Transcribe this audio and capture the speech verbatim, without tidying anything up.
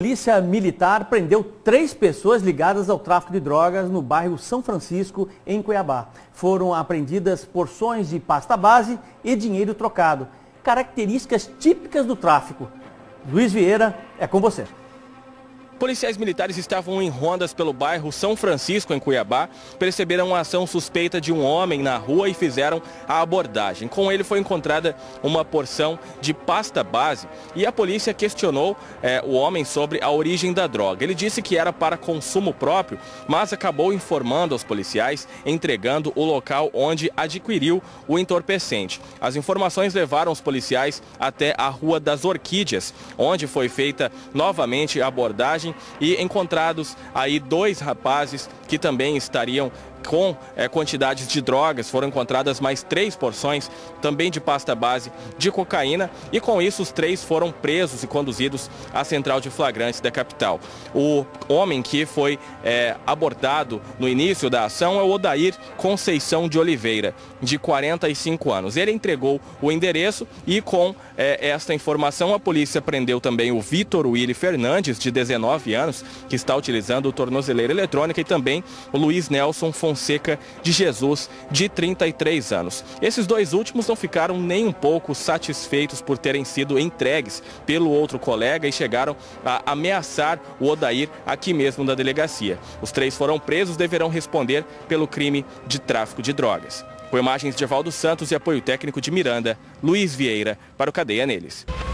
Polícia Militar prendeu três pessoas ligadas ao tráfico de drogas no bairro São Francisco, em Cuiabá. Foram apreendidas porções de pasta base e dinheiro trocado. Características típicas do tráfico. Luiz Vieira, é com você. Policiais militares estavam em rondas pelo bairro São Francisco, em Cuiabá, perceberam uma ação suspeita de um homem na rua e fizeram a abordagem. Com ele foi encontrada uma porção de pasta base e a polícia questionou é, o homem sobre a origem da droga. Ele disse que era para consumo próprio, mas acabou informando aos policiais, entregando o local onde adquiriu o entorpecente. As informações levaram os policiais até a Rua das Orquídeas, onde foi feita novamente a abordagem e encontrados aí dois rapazes que também estariam com é, quantidades de drogas. Foram encontradas mais três porções também de pasta base de cocaína e com isso os três foram presos e conduzidos à central de flagrantes da capital. O homem que foi é, abordado no início da ação é o Odair Conceição de Oliveira, de quarenta e cinco anos. Ele entregou o endereço e com é, esta informação a polícia prendeu também o Vitor Willy Fernandes, de dezenove anos, que está utilizando tornozeleira eletrônica, e também o Luiz Nelson Fonseca de Jesus, de trinta e três anos. Esses dois últimos não ficaram nem um pouco satisfeitos por terem sido entregues pelo outro colega e chegaram a ameaçar o Odair aqui mesmo na delegacia. Os três foram presos, deverão responder pelo crime de tráfico de drogas. Com imagens de Evaldo Santos e apoio técnico de Miranda, Luiz Vieira para o Cadeia Neles.